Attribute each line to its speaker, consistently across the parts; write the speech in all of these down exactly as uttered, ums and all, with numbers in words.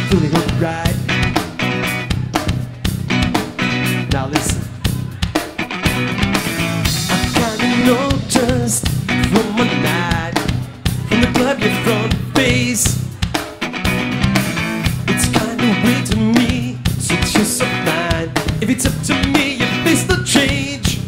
Speaker 1: feeling right. Now listen. I kinda noticed from one night, from the club your front face, it's kinda weird to me, since you're so fine. If it's up to me, your face will change.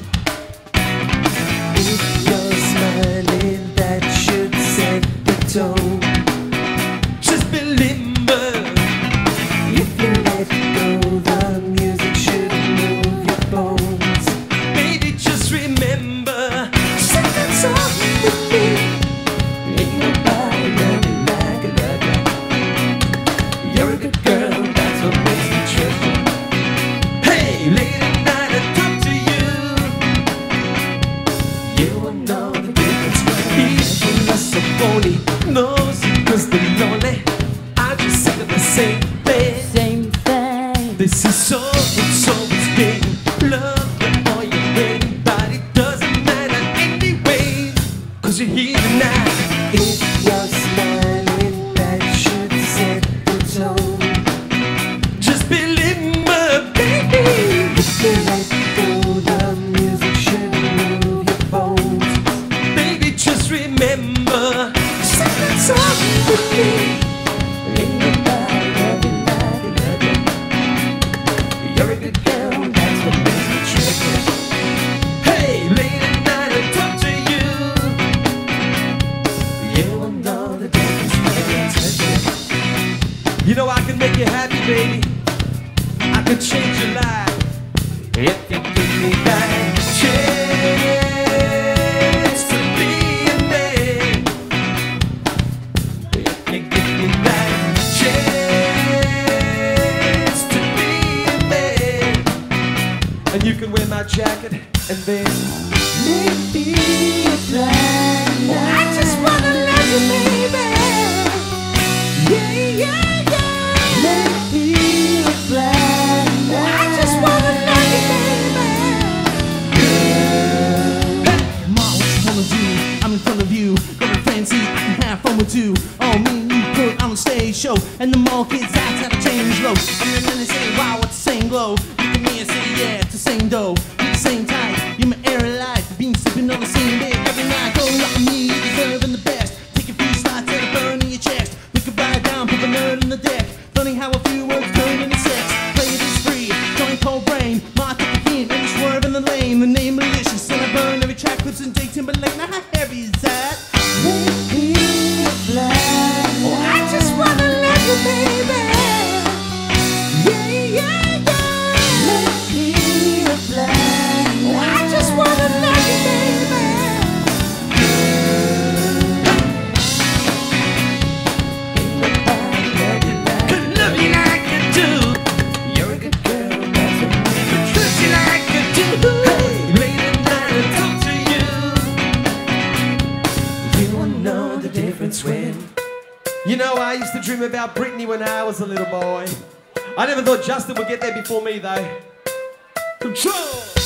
Speaker 1: If you're smiling, that should set the tone. Just remember, if you let go, the music should move your bones. Baby, just remember, sing that song with me. Ain't nobody love you like I love you. You're a good girl, that's what makes me trust you. Hey, late at night I talk to you. You will know the difference. Even not so phony, knows cause they're lonely. I just say the same thing.
Speaker 2: Same thing.
Speaker 1: This is so, it's always been love before you're ready, but it doesn't matter anyway, cause you're here tonight. If you're smiling, that should set the tone. Just remember, baby, if you let go, the music should move your bones. Baby, just remember, sing that song with me. Ain't nobody love you like I love you. You're a good girl, that's what makes me trust you. Hey, late at night I talk to you. You will know the difference when I touch you. You know I can make you happy, baby. I can change your life if you give me that chance to be a man. If you give me that chance to be a man, and you can wear my jacket and then maybe a plan. I just wanna love you, baby. Yeah, yeah, yeah. Maybe a plan. I just wanna love you, baby.
Speaker 3: Ma, what you wanna do? I'm in front of you, gonna fancy, I can have fun with you. Oh, me and you put on a stage show, and the mall kids ask how to change low. And then they say, wow, it's the same glow. Look at me and say, yeah, it's the same dough. It's the same type, you're my airy life. Been sipping on the same bed every night. Go rock me, you're deserving the best. Take a few slides, let it burn in your chest. We could ride down, put the nerd on the deck. Funny how a few words turn into sex. Play this free, join cold brain. Ma, take a hint, and swerve in the lane. The name malicious, and I burn every track. Clips and J Timberlake, now how heavy is that?
Speaker 1: Maybe a plan. Oh, I just wanna love you, baby. Yeah, yeah, yeah. Maybe a plan. Oh, I just wanna love you, baby. Could love you like you do. You're a good girl, that's what makes me trust you like you do. Hey, late at night I talk to you. You will know the difference when. You know, I used to dream about Britney when I was a little boy. I never thought Justin would get there before me, though. Control!